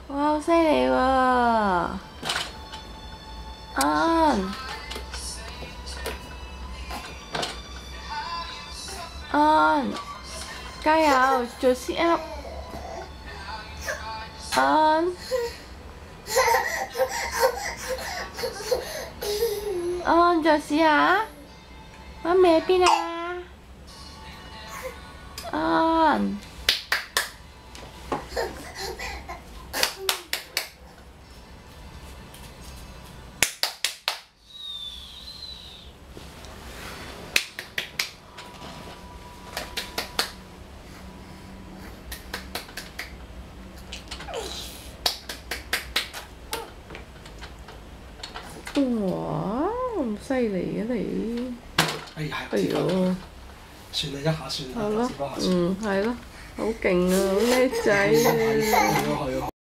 哇，好犀利喎！安，加油，做 sit up。安，再試下。媽咪喺邊啊？安。哇！咁犀利嘅你， 哎呀， 哎呦， 算啦，一下算啦， 係咯， 係咯， 係咯，好勁啊，好叻仔啊！